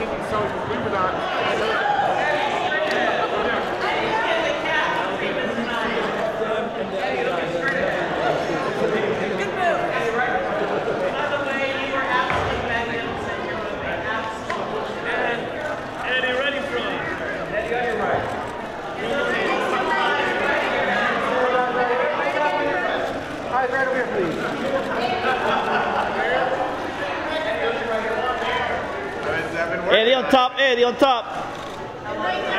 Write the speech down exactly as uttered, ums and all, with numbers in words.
kicking so we were not. Right over here, please. Eddie on top, Eddie on top.